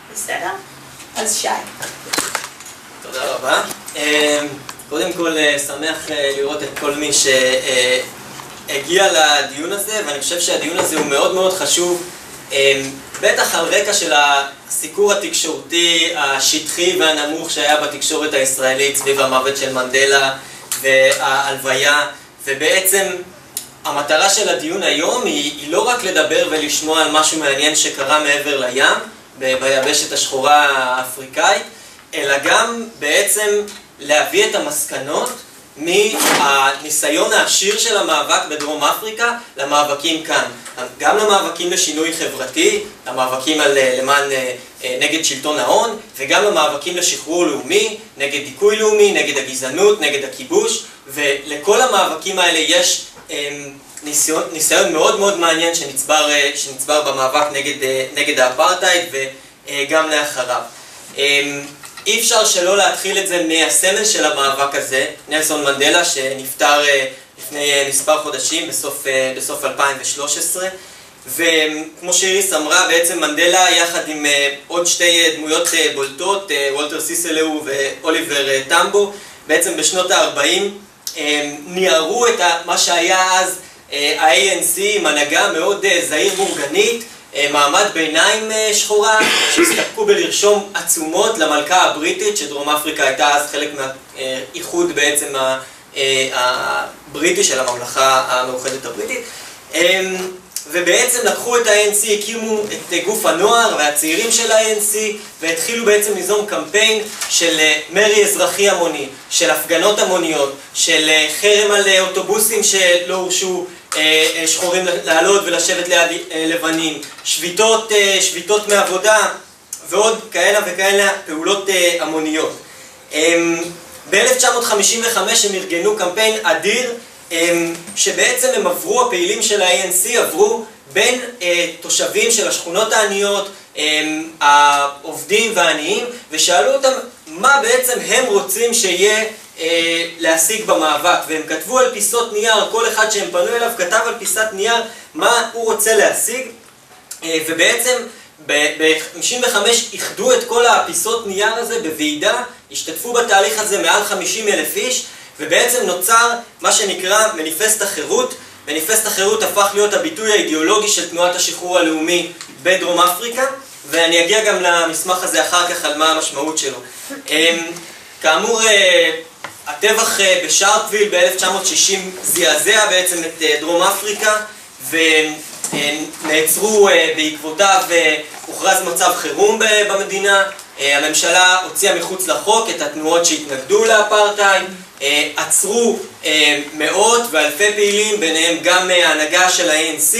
בסדר? אז שי. תודה רבה. קודם כל שמח לראות את כל מי שהגיע לדיון הזה, ואני חושב שהדיון הזה הוא מאוד מאוד חשוב, בטח על רקע של הסיקור התקשורתי השטחי והנמוך שהיה בתקשורת הישראלית סביב המוות של מנדלה וההלוויה, ובעצם המטרה של הדיון היום היא לא רק לדבר ולשמוע על משהו מעניין שקרה מעבר לים, ביבשת השחורה האפריקאית, אלא גם בעצם להביא את המסקנות מהניסיון העשיר של המאבק בדרום אפריקה למאבקים כאן. גם למאבקים לשינוי חברתי, למאבקים נגד שלטון ההון, וגם למאבקים לשחרור לאומי, נגד דיכוי לאומי, נגד הגזענות, נגד הכיבוש, ולכל המאבקים האלה יש ניסיון מאוד מאוד מעניין שנצבר במאבק נגד האפרטהייד וגם לאחריו. אי אפשר שלא להתחיל את זה מהסמל של המאבק הזה, נלסון מנדלה, שנפטר לפני מספר חודשים בסוף 2013, וכמו שאיריס אמרה, בעצם מנדלה יחד עם עוד שתי דמויות בולטות, וולטר סיסלו ואוליבר טמבו, בעצם בשנות ה-40 ניערו את מה שהיה אז ה-ANC עם הנהגה מאוד זעיר בורגנית, מעמד ביניים שחורה, שהסתפקו בלרשום עצומות למלכה הבריטית, שדרום אפריקה הייתה אז חלק מהאיחוד בעצם הבריטי של הממלכה המאוחדת הבריטית, ובעצם לקחו את ה-ANC, הקימו את גוף הנוער והצעירים של ה-ANC, והתחילו בעצם ליזום קמפיין של מרי אזרחי המוני, של הפגנות המוניות, של חרם על אוטובוסים שלא הורשו שחורים לעלות ולשבת ליד לבנים, שביתות מעבודה ועוד כאלה וכאלה פעולות המוניות. ב-1955 הם ארגנו קמפיין אדיר, שבעצם הם עברו, הפעילים של ה-ANC עברו בין תושבים של השכונות העניות, העובדים והעניים, ושאלו אותם מה בעצם הם רוצים שיהיה להשיג במאבק, והם כתבו על פיסות נייר, כל אחד שהם פנו אליו כתב על פיסת נייר מה הוא רוצה להשיג, ובעצם ב-55 איחדו את כל הפיסות נייר הזה בוועידה, השתתפו בתהליך הזה מעל 50,000 איש, ובעצם נוצר מה שנקרא מניפסט החירות. מניפסט החירות הפך להיות הביטוי האידיאולוגי של תנועת השחרור הלאומי בדרום אפריקה, ואני אגיע גם למסמך הזה אחר כך על מה המשמעות שלו. כאמור, הטבח בשארפוויל ב-1960 זעזע בעצם את דרום אפריקה, ונעצרו בעקבותיו, הוכרז מצב חירום במדינה. הממשלה הוציאה מחוץ לחוק את התנועות שהתנגדו לאפרטהייד, עצרו מאות ואלפי פעילים, ביניהם גם ההנהגה של ה-ANC,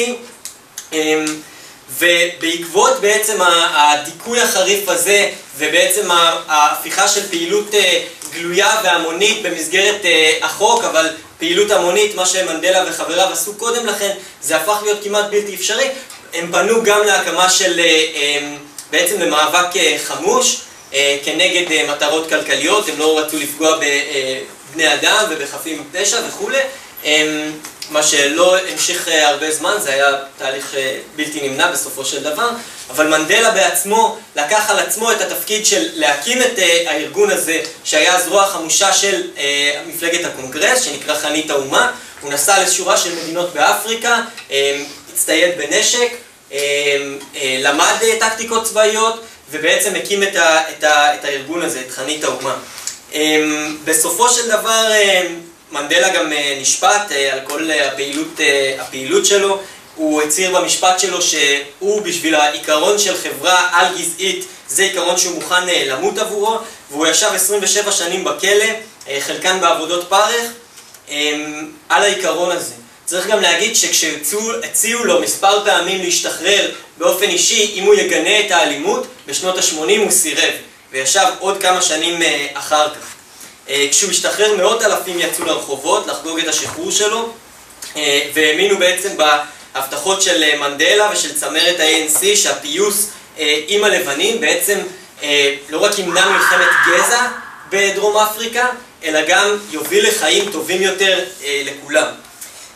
ובעקבות בעצם הדיכוי החריף הזה, ובעצם ההפיכה של פעילות גלויה והמונית במסגרת החוק, אבל פעילות המונית, מה שמנדלה וחבריו עשו קודם לכן, זה הפך להיות כמעט בלתי אפשרי. הם פנו גם להקמה של בעצם למאבק חמוש כנגד מטרות כלכליות, הם לא רצו לפגוע בבני אדם ובחפים מפשע וכו', מה שלא המשיך הרבה זמן, זה היה תהליך בלתי נמנע בסופו של דבר, אבל מנדלה בעצמו לקח על עצמו את התפקיד של להקים את הארגון הזה, שהיה הזרוע החמושה של מפלגת הקונגרס, שנקרא חנית האומה. הוא נסע לשורה של מדינות באפריקה, הצטייד בנשק, למד טקטיקות צבאיות, ובעצם הקים את הארגון הזה, את חנית האומה. בסופו של דבר מנדלה גם נשפט על כל הפעילות שלו. הוא הצהיר במשפט שלו שהוא בשביל העיקרון של חברה על גזעית, זה עיקרון שהוא מוכן למות עבורו, והוא ישב 27 שנים בכלא, חלקן בעבודות פרך, על העיקרון הזה. צריך גם להגיד שכשהציעו לו מספר פעמים להשתחרר באופן אישי, אם הוא יגנה את האלימות, בשנות ה-80 הוא סירב, וישב עוד כמה שנים אחר כך. כשהוא השתחרר, מאות אלפים יצאו לרחובות לחגוג את השחרור שלו, והאמינו בעצם בהבטחות של מנדלה ושל צמרת ה-ANC, שהפיוס עם הלבנים בעצם לא רק ימנע מלחמת גזע בדרום אפריקה, אלא גם יוביל לחיים טובים יותר לכולם.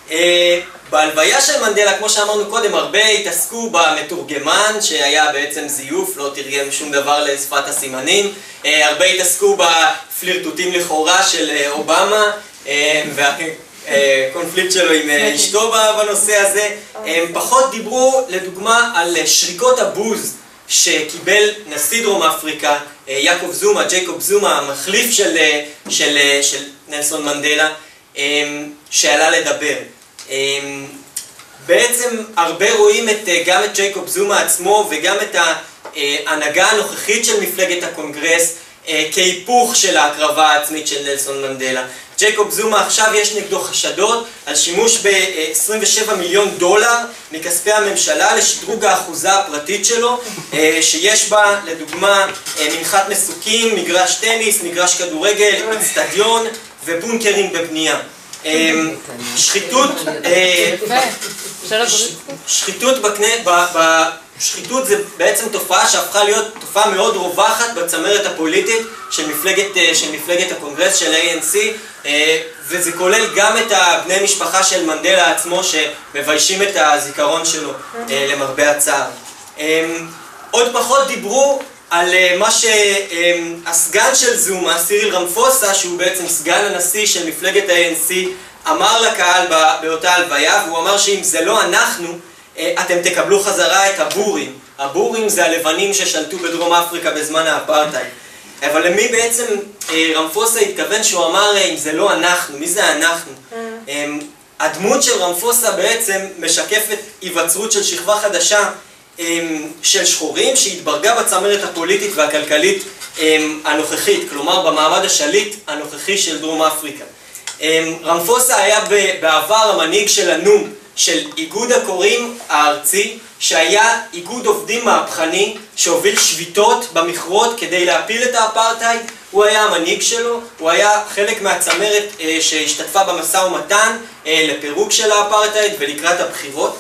בהלוויה של מנדלה, כמו שאמרנו קודם, הרבה התעסקו במתורגמן, שהיה בעצם זיוף, לא תרגם שום דבר לשפת הסימנים. הרבה התעסקו בפלירטוטים לכאורה של אובמה, והקונפליקט שלו עם אשתו בנושא הזה. הם פחות דיברו, לדוגמה, על שריקות הבוז שקיבל נשיא דרום אפריקה, ג'ייקוב זומה, המחליף של נלסון מנדלה, שעלה לדבר. בעצם הרבה רואים גם את ג'ייקוב זומה עצמו וגם את ההנהגה הנוכחית של מפלגת הקונגרס כהיפוך של ההקרבה העצמית של נלסון מנדלה. ג'ייקוב זומה עכשיו יש נגדו חשדות על שימוש ב-27 מיליון דולר מכספי הממשלה לשדרוג האחוזה הפרטית שלו, שיש בה לדוגמה מנחת מסוקים, מגרש טניס, מגרש כדורגל, אצטדיון ובונקרים בבנייה. שחיתות זה בעצם תופעה שהפכה להיות תופעה מאוד רווחת בצמרת הפוליטית של מפלגת הקונגרס, של ANC, וזה כולל גם את בני משפחה של מנדלה עצמו שמביישים את הזיכרון שלו למרבה הצער. עוד פחות דיברו על מה שהסגן של זומה, סיריל רמפוסה, שהוא בעצם סגן הנשיא של מפלגת ה-ANC, אמר לקהל באותה הלוויה, והוא אמר שאם זה לא אנחנו, אתם תקבלו חזרה את הבורים. הבורים זה הלבנים ששלטו בדרום אפריקה בזמן האפרטהייד. אבל למי בעצם רמפוסה התכוון שהוא אמר אם זה לא אנחנו? מי זה אנחנו? הדמות של רמפוסה בעצם משקפת היווצרות של שכבה חדשה של שחורים שהתברגה בצמרת הפוליטית והכלכלית הנוכחית, כלומר במעמד השליט הנוכחי של דרום אפריקה. רמפוסה היה בעבר המנהיג של הנום, של איגוד הקוראים הארצי, שהיה איגוד עובדים מהפכני שהוביל שביתות במכרות כדי להפיל את האפרטהייד. הוא היה המנהיג שלו, הוא היה חלק מהצמרת שהשתתפה במשא ומתן לפירוק של האפרטהייד ולקראת הבחירות.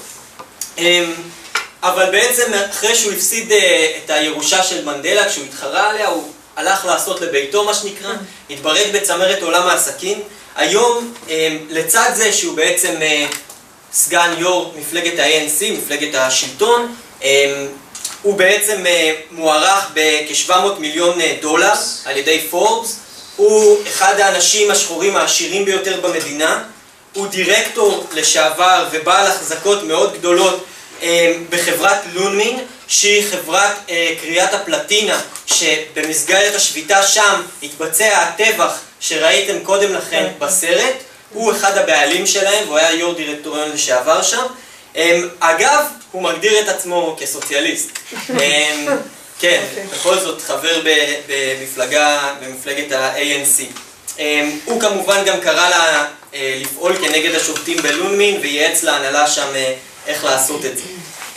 אבל בעצם אחרי שהוא הפסיד את הירושה של מנדלה, כשהוא התחרה עליה, הוא הלך לעשות לביתו מה שנקרא, התברג בצמרת עולם העסקים. היום לצד זה שהוא בעצם סגן יו"ר מפלגת ה-ANC, מפלגת השלטון, הוא בעצם מוערך בכ-700 מיליון דולר על ידי פורבס. הוא אחד האנשים השחורים העשירים ביותר במדינה. הוא דירקטור לשעבר ובעל החזקות מאוד גדולות בחברת לונמין, שהיא חברת קריאת הפלטינה, שבמסגרת השביתה שם התבצע הטבח שראיתם קודם לכן בסרט. הוא אחד הבעלים שלהם, והוא היה יו"ר דירקטוריון לשעבר שם. אגב, הוא מגדיר את עצמו כסוציאליסט. כן, בכל זאת חבר במפלגת ה-ANC. הוא כמובן גם קרא לה לפעול כנגד השובתים בלונמין, וייעץ להנהלה שם איך לעשות את זה.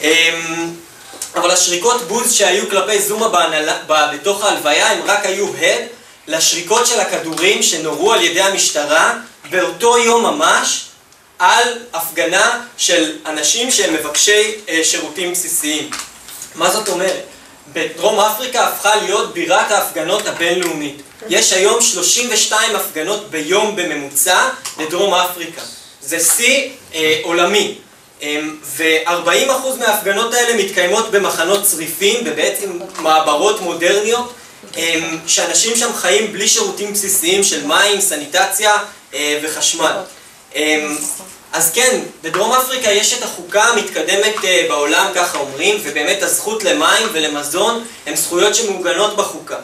אבל השריקות בוז שהיו כלפי זומה בתוך ההלוויה, הם רק היו הד לשריקות של הכדורים שנורו על ידי המשטרה באותו יום ממש על הפגנה של אנשים שהם מבקשי שירותים בסיסיים. מה זאת אומרת? בדרום אפריקה הפכה להיות בירת ההפגנות הבינלאומית. יש היום 32 הפגנות ביום בממוצע בדרום אפריקה. זה שיא עולמי. ו-40% מההפגנות האלה מתקיימות במחנות צריפים, ובעצם מעברות מודרניות, שאנשים שם חיים בלי שירותים בסיסיים של מים, סניטציה וחשמל. אז כן, בדרום אפריקה יש את החוקה המתקדמת בעולם, ככה אומרים, ובאמת הזכות למים ולמזון הן זכויות שמעוגנות בחוקה.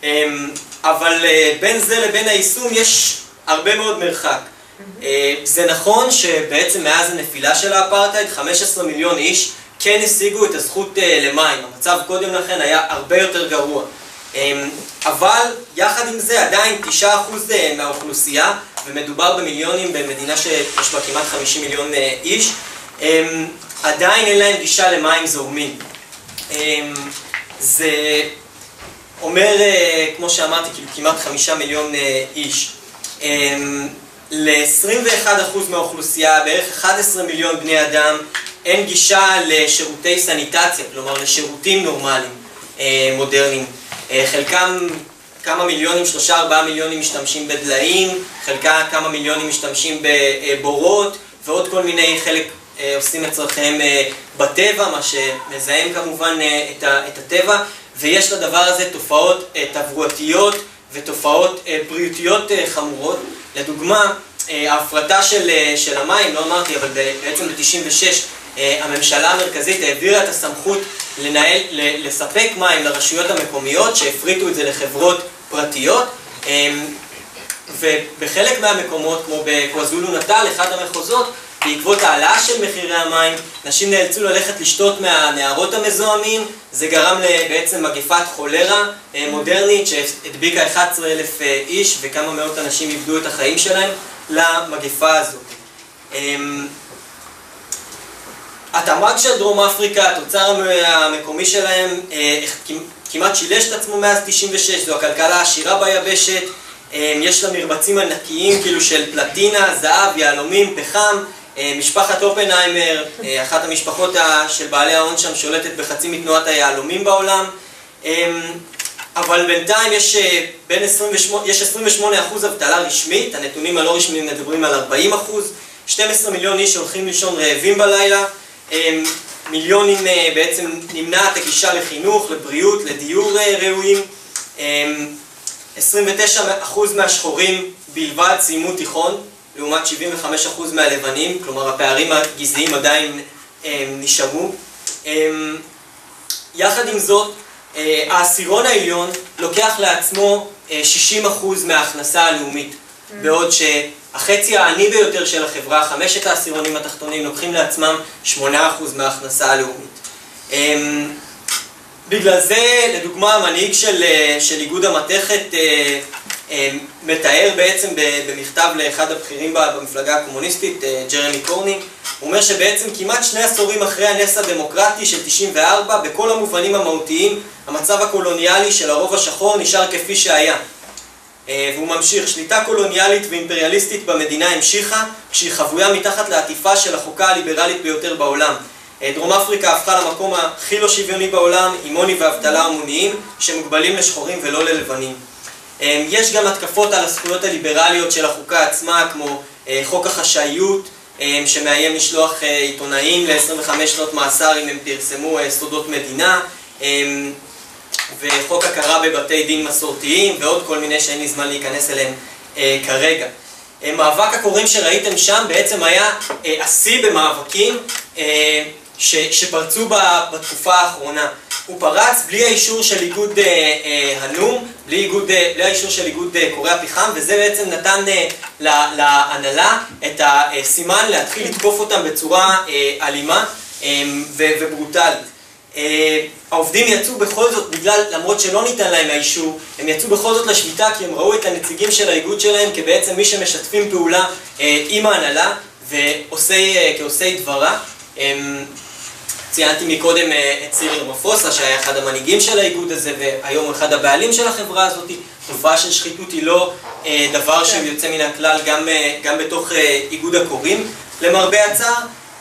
אבל בין זה לבין היישום יש הרבה מאוד מרחק. זה נכון שבעצם מאז הנפילה של האפרטהייד 15 מיליון איש כן השיגו את הזכות למים. המצב קודם לכן היה הרבה יותר גרוע. אבל יחד עם זה עדיין 9% מהאוכלוסייה, ומדובר במיליונים במדינה שיש בה כמעט 50 מיליון איש, עדיין אין להם גישה למים זורמים. זה אומר, כמו שאמרתי, כמעט 5 מיליון איש. ל-21% מהאוכלוסייה, בערך 11 מיליון בני אדם, אין גישה לשירותי סניטציה, כלומר לשירותים נורמליים, מודרניים. חלקם כמה מיליונים, 3-4 מיליונים משתמשים בדליים, חלקם כמה מיליונים משתמשים בבורות, ועוד כל מיני חלק עושים את צרכיהם בטבע, מה שמזהם כמובן את הטבע, ויש לדבר הזה תופעות תברואתיות ותופעות בריאותיות חמורות. לדוגמה, ההפרטה של המים, לא אמרתי, אבל בעצם ב-96 הממשלה המרכזית העבירה את הסמכות לספק מים לרשויות המקומיות שהפריטו את זה לחברות פרטיות, ובחלק מהמקומות, כמו בקווזולו נטל, אחד המחוזות, בעקבות העלאה של מחירי המים, נשים נאלצו ללכת לשתות מהנהרות המזוהמים. זה גרם בעצם מגפת חולרה מודרנית שהדביקה 11,000 איש וכמה מאות אנשים איבדו את החיים שלהם למגפה הזאת. התמ"ג של דרום אפריקה, התוצר המקומי שלהם, כמעט שילש את עצמו מאז 96, זו הכלכלה העשירה ביבשת. יש לה מרבצים ענקיים כאילו של פלטינה, זהב, יהלומים, פחם. משפחת אופנהיימר, אחת המשפחות של בעלי ההון שם, שולטת בחצי מתנועת היהלומים בעולם. אבל בינתיים יש 28% אבטלה רשמית, הנתונים הלא רשמיים מדברים על 40%, 12 מיליון איש הולכים לישון רעבים בלילה, מיליונים בעצם נמנעת הגישה לחינוך, לבריאות, לדיור ראויים, 29% מהשחורים בלבד סיימו תיכון, לעומת 75% מהלבנים, כלומר הפערים הגזעיים עדיין נשארו. יחד עם זאת, העשירון העליון לוקח לעצמו 60% מההכנסה הלאומית, בעוד שהחצי העני ביותר של החברה, 5 העשירונים התחתונים, לוקחים לעצמם 8% מההכנסה הלאומית. בגלל זה, לדוגמה, המנהיג של איגוד המתכת מתאר בעצם במכתב לאחד הבכירים במפלגה הקומוניסטית, ג'רמי קורני, הוא אומר שבעצם כמעט 2 עשורים אחרי הנס הדמוקרטי של 94, בכל המובנים המהותיים, המצב הקולוניאלי של הרוב השחור נשאר כפי שהיה. והוא ממשיך, שליטה קולוניאלית ואימפריאליסטית במדינה המשיכה, כשהיא חבויה מתחת לעטיפה של החוקה הליברלית ביותר בעולם. דרום אפריקה הפכה למקום הכי לא שוויוני בעולם, עם עוני ואבטלה המוניים, שמוגבלים לשחורים ולא ללבנים. יש גם התקפות על הזכויות הליברליות של החוקה עצמה, כמו חוק החשאיות, שמאיים לשלוח עיתונאים ל-25 שנות מאסר אם הם פרסמו סודות מדינה, וחוק הכרה בבתי דין מסורתיים, ועוד כל מיני שאין לי זמן להיכנס אליהם כרגע. מאבק הקוראים שראיתם שם בעצם היה השיא במאבקים שפרצו בתקופה האחרונה. הוא פרץ בלי האישור של איגוד הנום, בלי האישור של איגוד קורי הפחם, וזה בעצם נתן להנהלה את הסימן להתחיל לתקוף אותם בצורה אלימה וברוטלית. העובדים יצאו בכל זאת, למרות שלא ניתן להם האישור, הם יצאו בכל זאת לשביתה כי הם ראו את הנציגים של האיגוד שלהם כבעצם מי שמשתפים פעולה עם ההנהלה כעושי דברה. ציינתי מקודם את סיריל רמפוסה שהיה אחד המנהיגים של האיגוד הזה והיום הוא אחד הבעלים של החברה הזאת. תופעה של שחיתות היא לא דבר שיוצא מן הכלל גם בתוך איגוד הקוראים למרבה הצער.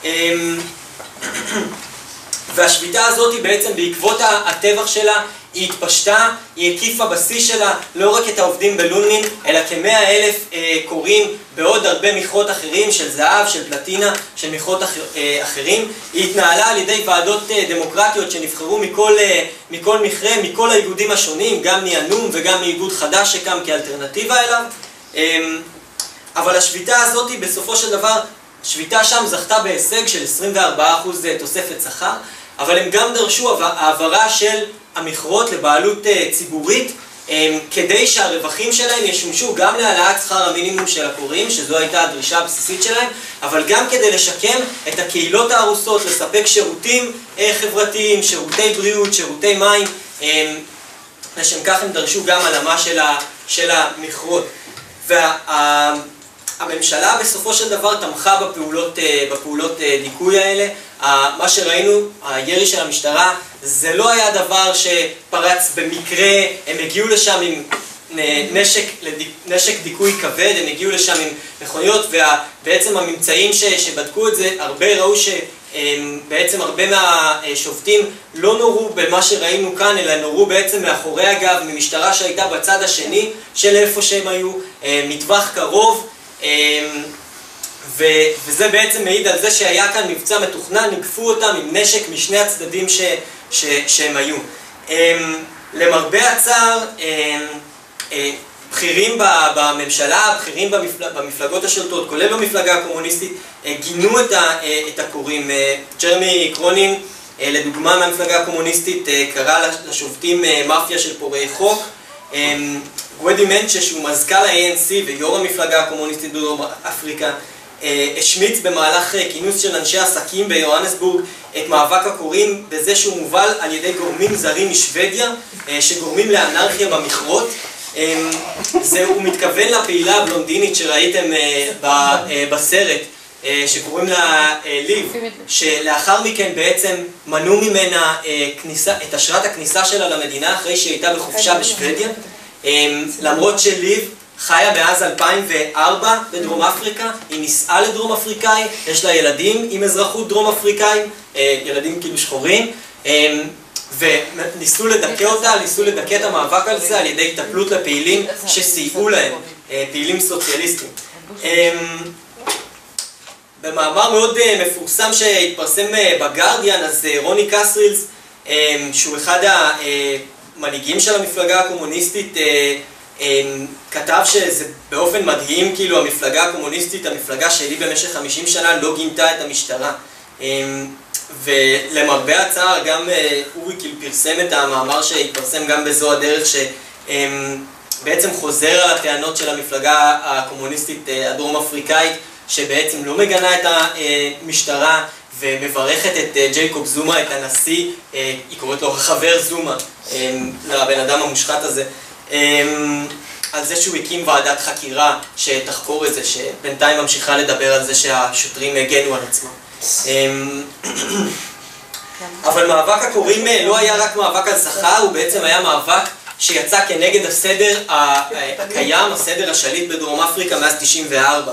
והשביתה הזאת היא בעצם בעקבות הטבח שלה, היא התפשטה, היא הקיפה בשיא שלה לא רק את העובדים בלונמין, אלא כ100,000 קוראים בעוד הרבה מכרות אחרים של זהב, של פלטינה, של מכרות אחרים. היא התנהלה על ידי ועדות דמוקרטיות שנבחרו מכל מכרה, מכל האיגודים השונים, גם מהנום וגם מאיגוד חדש שקם כאלטרנטיבה אליו. אבל השביתה הזאת בסופו של דבר, השביתה שם זכתה בהישג של 24% תוספת שכר, אבל הם גם דרשו העברה של המכרות לבעלות ציבורית, כדי שהרווחים שלהם ישמשו גם להעלאת שכר המינימום של הקוראים, שזו הייתה הדרישה הבסיסית שלהם, אבל גם כדי לשקם את הקהילות ההרוסות, לספק שירותים חברתיים, שירותי בריאות, שירותי מים. לשם כך הם דרשו גם הלאמה של המכרות. הממשלה בסופו של דבר תמכה בפעולות דיכוי האלה. מה שראינו, הירי של המשטרה, זה לא היה דבר שפרץ במקרה, הם הגיעו לשם עם נשק דיכוי כבד, הם הגיעו לשם עם מכוניות, ובעצם הממצאים שבדקו את זה, הרבה ראו שבעצם הרבה מהשופטים לא נורו במה שראינו כאן, אלא נורו בעצם מאחורי הגב, ממשטרה שהייתה בצד השני של איפה שהם היו, מטווח קרוב, וזה בעצם מעיד על זה שהיה כאן מבצע מתוכנן, נגפו אותם עם נשק משני הצדדים שהם היו. למרבה הצער, בכירים בממשלה, בכירים במפלגות השולטות, כולל במפלגה הקומוניסטית, גינו את הקוראים. ג'רמי קרונין, לדוגמה מהמפלגה הקומוניסטית, קרא לשופטים מאפיה של פורעי חוק. גוודי מנצ'ה, שהוא מזכ"ל ה-ANC ויו"ר המפלגה הקומוניסטית בדרום אפריקה, השמיץ במהלך כינוס של אנשי עסקים ביוהנסבורג את מאבק הקוראים בזה שהוא מובל על ידי גורמים זרים משוודיה שגורמים לאנרכיה במכרות. הוא מתכוון לפעילה הבלונדינית שראיתם בסרט שקוראים לה ליב, שלאחר מכן בעצם מנעו ממנה את אשרת הכניסה שלה למדינה אחרי שהיא הייתה בחופשה בשוודיה. למרות שליב חיה מאז 2004 בדרום אפריקה, היא נישאה לדרום אפריקאי, יש לה ילדים עם אזרחות דרום אפריקאים, ילדים כאילו שחורים, וניסו לדכא אותה, ניסו לדכא את המאבק על זה על ידי התנכלות לפעילים שסייעו להם, פעילים סוציאליסטים. במאמר מאוד מפורסם שהתפרסם בגרדיאן, אז רוני קסרילס, שהוא אחד המנהיגים של המפלגה הקומוניסטית, כתב שזה באופן מדהים, כאילו המפלגה הקומוניסטית, המפלגה שלי במשך 50 שנה לא גינתה את המשטרה. ולמרבה הצער גם אורי כאילו פרסם את המאמר שהתפרסם גם בזו הדרך, שבעצם חוזר על הטענות של המפלגה הקומוניסטית הדרום אפריקאית, שבעצם לא מגנה את המשטרה ומברכת את ג'ייקוב זומה, את הנשיא, היא קוראת לו חבר זומה, לבן אדם המושחת הזה, על זה שהוא הקים ועדת חקירה שתחקור את זה, שבינתיים ממשיכה לדבר על זה שהשוטרים הגנו על עצמם. אבל מאבק הקוראים לא היה רק מאבק על שכר, הוא בעצם היה מאבק שיצא כנגד הסדר הקיים, הסדר השליט בדרום אפריקה מאז 94.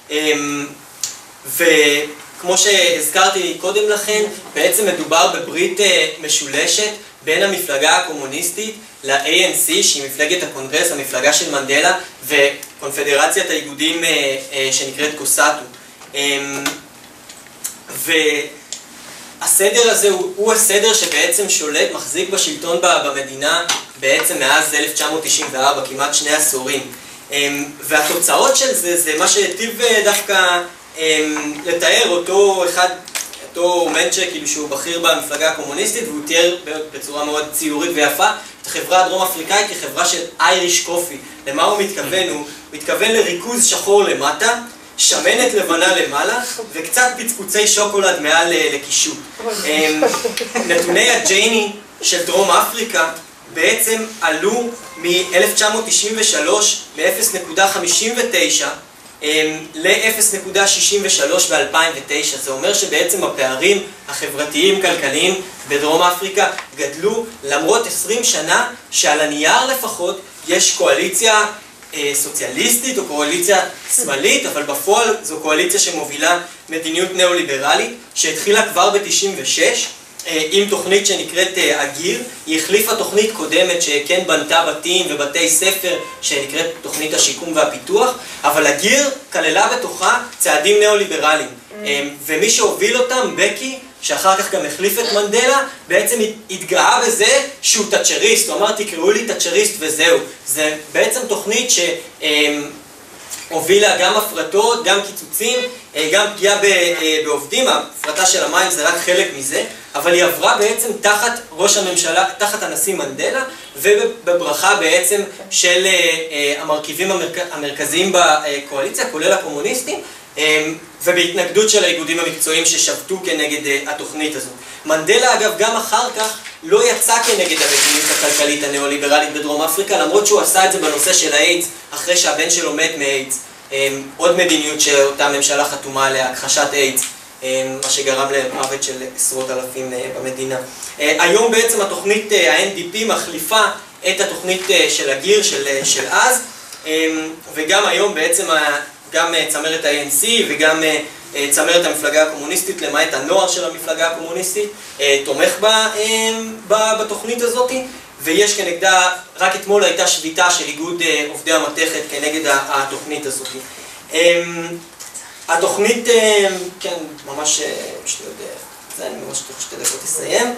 וכמו שהזכרתי קודם לכן, בעצם מדובר בברית משולשת בין המפלגה הקומוניסטית ל-ANC, שהיא מפלגת הקונגרס, המפלגה של מנדלה, וקונפדרציית האיגודים שנקראת קוסאטו. והסדר הזה הוא הסדר שבעצם שולט, מחזיק בשלטון במדינה בעצם מאז 1994, כמעט 2 עשורים. והתוצאות של זה מה שהטיב דווקא לתאר אותו מנצ'ה, כאילו שהוא בכיר במפלגה הקומוניסטית, והוא תיאר בצורה מאוד ציורית ויפה את החברה הדרום אפריקאית כחברה של אייריש קופי. למה הוא מתכוון? הוא מתכוון לריכוז שחור למטה, שמנת לבנה למעלה, וקצת פצפוצי שוקולד מעל לקישוט. נתוני הג'ייני של דרום אפריקה בעצם עלו מ-1993 ל-0.59 ל-0.63 ב-2009. זה אומר שבעצם הפערים החברתיים-כלכליים בדרום אפריקה גדלו למרות 20 שנה שעל הנייר לפחות יש קואליציה סוציאליסטית או קואליציה שמאלית, אבל בפועל זו קואליציה שמובילה מדיניות ניאו-ליברלית שהתחילה כבר ב-96 עם תוכנית שנקראת אגיר. היא החליפה תוכנית קודמת שכן בנתה בתים ובתי ספר שנקראת תוכנית השיקום והפיתוח, אבל אגיר כללה בתוכה צעדים ניאו-ליברליים, ומי שהוביל אותם, בקי, שאחר כך גם החליף את מנדלה, בעצם התגאה בזה שהוא תאצ'ריסט. הוא אמר תקראו לי תאצ'ריסט וזהו. זה בעצם תוכנית שהובילה גם הפרטות, גם קיצוצים, גם פגיעה בעובדים. ההפרטה של המים זה רק חלק מזה, אבל היא עברה בעצם תחת ראש הממשלה, תחת הנשיא מנדלה, ובברכה בעצם של המרכיבים המרכזיים בקואליציה, כולל הקומוניסטים, ובהתנגדות של האיגודים המקצועיים ששבתו כנגד התוכנית הזו. מנדלה אגב גם אחר כך לא יצא כנגד המדיניות הכלכלית הניאו-ליברלית בדרום אפריקה, למרות שהוא עשה את זה בנושא של האיידס, אחרי שהבן שלו מת מאיידס. עוד מדיניות שאותה ממשלה חתומה עליה, הכחשת איידס, מה שגרם למוות של עשרות אלפים במדינה. היום בעצם התוכנית ה-NDP מחליפה את התוכנית של הגיר של אז, וגם היום בעצם גם צמרת ה-ANC וגם צמרת המפלגה הקומוניסטית, למעט הנוער של המפלגה הקומוניסטית, תומך בתוכנית הזאת, ויש כנגדה, רק אתמול הייתה שביתה של איגוד עובדי המתכת כנגד התוכנית הזאת. התוכנית, כן, ממש, זה אני ממש תוך 2 דקות אסיים.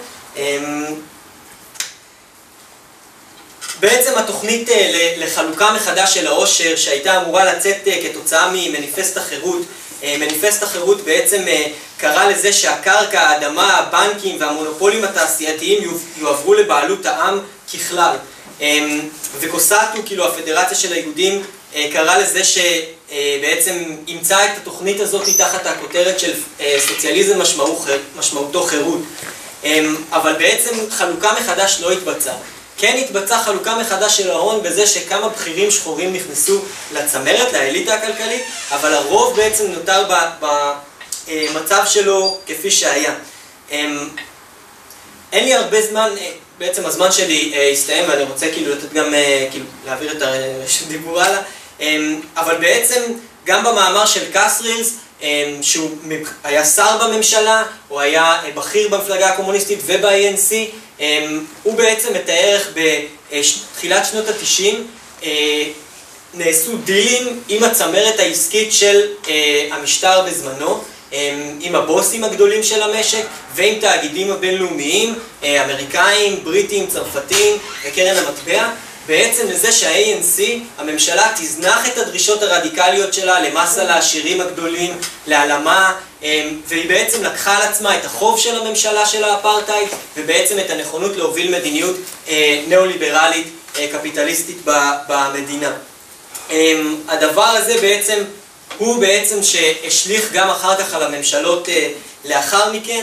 בעצם התוכנית לחלוקה מחדש של העושר שהייתה אמורה לצאת כתוצאה ממניפסט החירות, מניפסט החירות בעצם קרא לזה שהקרקע, האדמה, הבנקים והמונופולים התעשייתיים יועברו לבעלות העם ככלל. וקוסטו, כאילו הפדרציה של היהודים, קרא לזה שבעצם אימצה את התוכנית הזאת תחת הכותרת של סוציאליזם משמעותו חירות. אבל בעצם חלוקה מחדש לא התבצעה. כן התבצעה חלוקה מחדש של ההון בזה שכמה בכירים שחורים נכנסו לצמרת, לאליטה הכלכלית, אבל הרוב בעצם נותר במצב שלו כפי שהיה. אין לי הרבה זמן, בעצם הזמן שלי הסתיים ואני רוצה כאילו לתת גם, כאילו להעביר את הדיבור הלאה, אבל בעצם גם במאמר של קסרילס, שהוא היה שר בממשלה, הוא היה בכיר במפלגה הקומוניסטית וב-ANC, הוא בעצם מתאר איך בתחילת שנות ה-90 נעשו דילים עם הצמרת העסקית של המשטר בזמנו, עם הבוסים הגדולים של המשק ועם תאגידים הבינלאומיים, אמריקאים, בריטים, צרפתים וקרן המטבע, בעצם לזה שה-ANC, הממשלה תזנח את הדרישות הרדיקליות שלה למס על העשירים הגדולים, להעלמה, והיא בעצם לקחה על עצמה את החוב של הממשלה של האפרטהייד, ובעצם את הנכונות להוביל מדיניות ניאו-ליברלית, קפיטליסטית במדינה. הדבר הזה בעצם הוא בעצם שהשליך גם אחר כך על הממשלות לאחר מכן,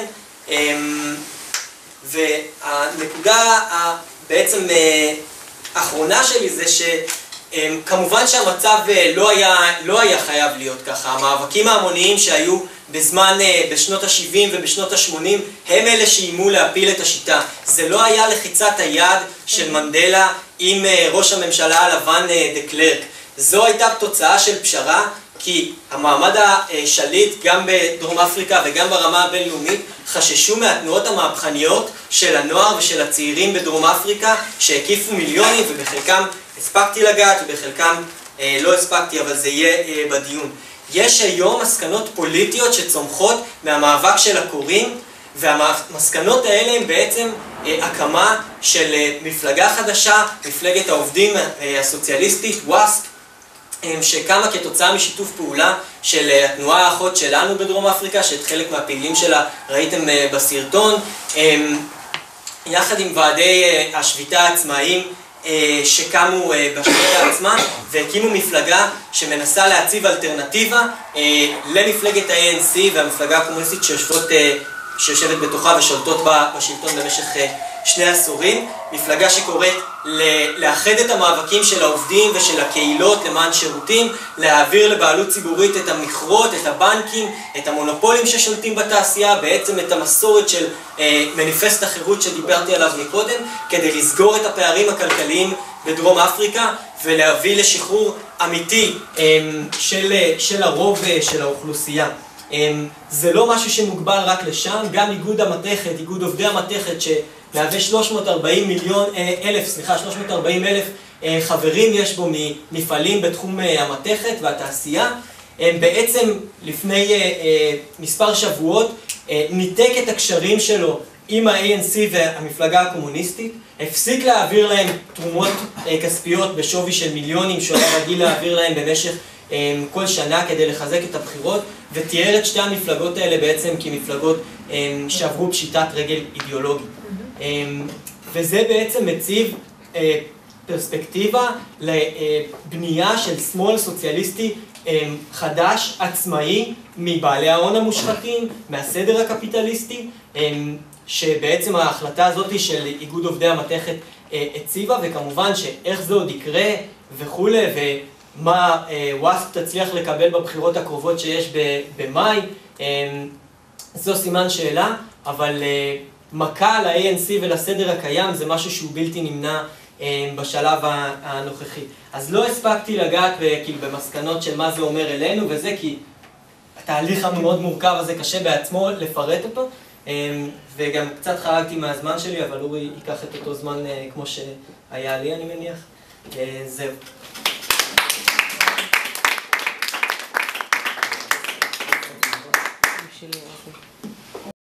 והנקודה בעצם האחרונה שלי זה שכמובן שהמצב לא היה חייב להיות ככה. המאבקים ההמוניים שהיו בשנות ה-70 ובשנות ה-80 הם אלה שאיימו להפיל את השיטה. זה לא היה לחיצת היד של מנדלה עם ראש הממשלה הלבן דה קלרק. זו הייתה תוצאה של פשרה, כי המעמד השליט גם בדרום אפריקה וגם ברמה הבינלאומית חששו מהתנועות המהפכניות של הנוער ושל הצעירים בדרום אפריקה שהקיפו מיליונים, ובחלקם הספקתי לגעת ובחלקם לא הספקתי, אבל זה יהיה בדיון. יש היום מסקנות פוליטיות שצומחות מהמאבק של הקוראים, והמסקנות האלה הם בעצם הקמה של מפלגה חדשה, מפלגת העובדים הסוציאליסטית, וואספ, שקמה כתוצאה משיתוף פעולה של התנועה האחות שלנו בדרום אפריקה, שאת חלק מהפעילים שלה ראיתם בסרטון, יחד עם ועדי השביתה העצמאיים שקמו בשביתה עצמה, והקימו מפלגה שמנסה להציב אלטרנטיבה למפלגת ה-ANC והמפלגה הקומוניסטית שיושבת בתוכה ושולטות בשלטון במשך 2 עשורים. מפלגה שקוראת לאחד את המאבקים של העובדים ושל הקהילות למען שירותים, להעביר לבעלות ציבורית את המכרות, את הבנקים, את המונופולים ששולטים בתעשייה, בעצם את המסורת של מניפסט החירות שדיברתי עליו מקודם, כדי לסגור את הפערים הכלכליים בדרום אפריקה ולהביא לשחרור אמיתי של הרוב של האוכלוסייה. זה לא משהו שמוגבל רק לשם, גם איגוד המתכת, איגוד עובדי המתכת שמהווה 340,000 חברים יש בו ממפעלים בתחום המתכת והתעשייה. בעצם לפני מספר שבועות ניתק את הקשרים שלו עם ה-ANC והמפלגה הקומוניסטית, הפסיק להעביר להם תרומות כספיות בשווי של מיליונים שהוא היה רגיל להעביר להם במשך כל שנה כדי לחזק את הבחירות, ותיאר את 2 המפלגות האלה בעצם כמפלגות שעברו פשיטת רגל אידיאולוגית. וזה בעצם מציב פרספקטיבה לבנייה של שמאל סוציאליסטי חדש, עצמאי, מבעלי ההון המושחתים, מהסדר הקפיטליסטי, שבעצם ההחלטה הזאת של איגוד עובדי המתכת הציבה, וכמובן שאיך זה עוד יקרה וכו', ומה וואספ תצליח לקבל בבחירות הקרובות שיש במאי, זו סימן שאלה, אבל מכה ל-ANC ולסדר הקיים זה משהו שהוא בלתי נמנע בשלב הנוכחי. אז לא הספקתי לגעת כאילו במסקנות של מה זה אומר אלינו וזה, כי התהליך המאוד מורכב הזה קשה בעצמו לפרט אותו, וגם קצת חרגתי מהזמן שלי, אבל אורי ייקח את אותו זמן כמו שהיה לי, אני מניח. זהו. שלי, אבי.